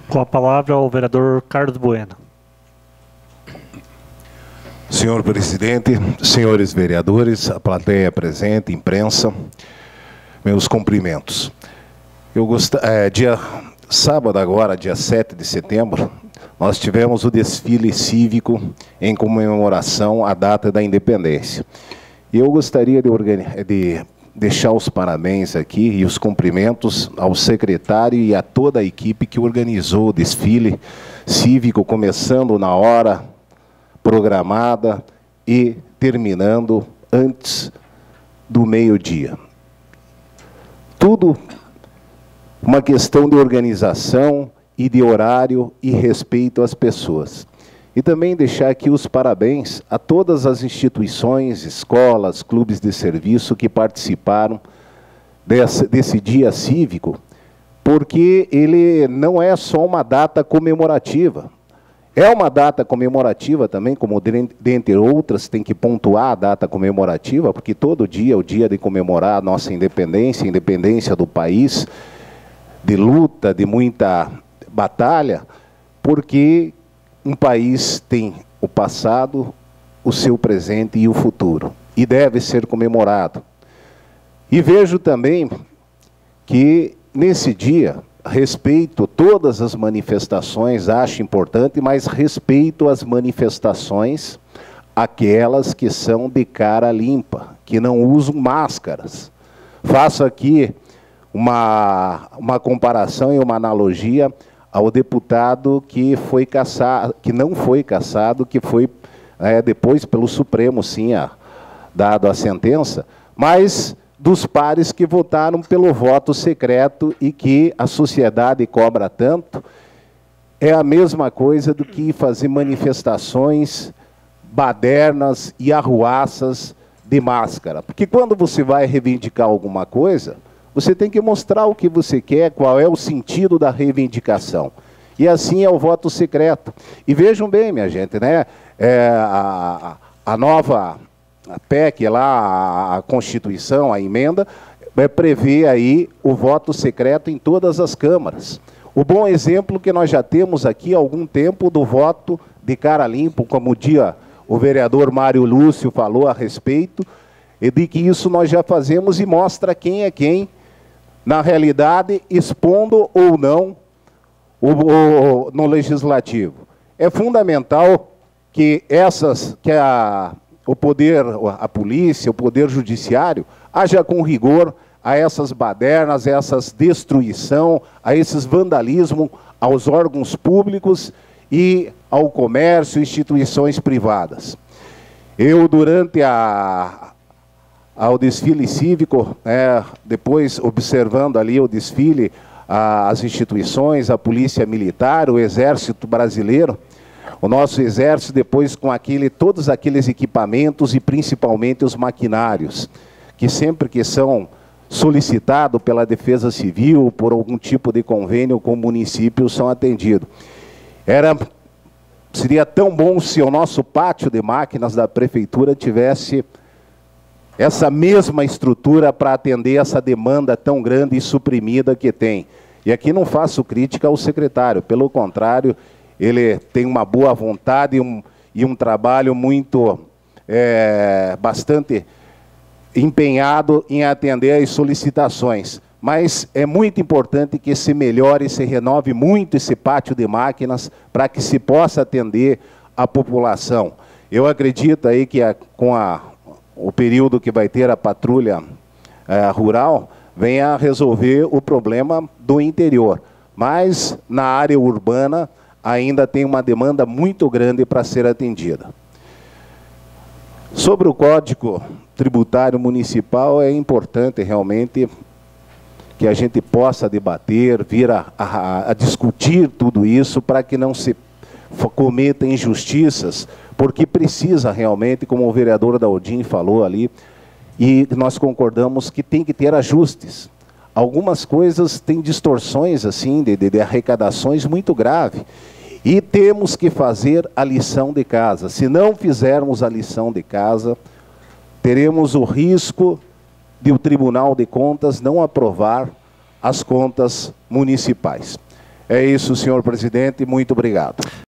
Com a palavra o vereador Carlos Bueno. Senhor presidente, senhores vereadores, a plateia presente, imprensa, meus cumprimentos. Sábado agora, dia 7 de setembro, nós tivemos o desfile cívico em comemoração à data da independência. E eu gostaria de deixar os parabéns aqui e os cumprimentos ao secretário e a toda a equipe que organizou o desfile cívico, começando na hora programada e terminando antes do meio-dia. Tudo uma questão de organização e de horário e respeito às pessoas. E também deixar aqui os parabéns a todas as instituições, escolas, clubes de serviço que participaram desse dia cívico, porque ele não é só uma data comemorativa. É uma data comemorativa também, como dentre outras, tem que pontuar a data comemorativa, porque todo dia é o dia de comemorar a nossa independência, a independência do país, de luta, de muita batalha, porque um país tem o passado, o seu presente e o futuro, e deve ser comemorado. E vejo também que, nesse dia, respeito todas as manifestações, acho importante, mas respeito as manifestações, aquelas que são de cara limpa, que não usam máscaras. Faço aqui uma comparação e uma analogia ao deputado que foi cassado, que não foi cassado, que foi depois pelo Supremo, sim, dado a sentença, mas dos pares que votaram pelo voto secreto e que a sociedade cobra tanto, é a mesma coisa do que fazer manifestações badernas e arruaças de máscara. Porque quando você vai reivindicar alguma coisa, você tem que mostrar o que você quer, qual é o sentido da reivindicação. E assim é o voto secreto. E vejam bem, minha gente, né? A nova PEC, lá, a Constituição, a emenda, prevê aí o voto secreto em todas as câmaras. O bom exemplo que nós já temos aqui há algum tempo do voto de cara limpo, como o vereador Mário Lúcio falou a respeito, e de que isso nós já fazemos e mostra quem é quem, na realidade, expondo ou não no legislativo. É fundamental que o poder, a polícia, o poder judiciário, haja com rigor a essas badernas, a essas destruição, a esses vandalismo aos órgãos públicos e ao comércio, instituições privadas. Eu, durante ao desfile cívico, depois observando ali o desfile, as instituições, a polícia militar, o exército brasileiro, o nosso exército depois com todos aqueles equipamentos e principalmente os maquinários, que sempre que são solicitados pela Defesa Civil, por algum tipo de convênio com o município, são atendidos. Seria tão bom se o nosso pátio de máquinas da prefeitura tivesse essa mesma estrutura para atender essa demanda tão grande e suprimida que tem. E aqui não faço crítica ao secretário, pelo contrário, ele tem uma boa vontade e um trabalho bastante empenhado em atender às solicitações. Mas é muito importante que se melhore, se renove muito esse pátio de máquinas para que se possa atender a população. Eu acredito aí que com o período que vai ter a patrulha rural, venha a resolver o problema do interior. Mas na área urbana ainda tem uma demanda muito grande para ser atendida. Sobre o Código Tributário Municipal, é importante realmente que a gente possa debater, vir a discutir tudo isso para que não se cometa injustiças, porque precisa realmente, como o vereador Daldim falou ali, e nós concordamos que tem que ter ajustes. Algumas coisas têm distorções assim, de arrecadações muito graves. E temos que fazer a lição de casa. Se não fizermos a lição de casa, teremos o risco de o Tribunal de Contas não aprovar as contas municipais. É isso, senhor presidente, muito obrigado.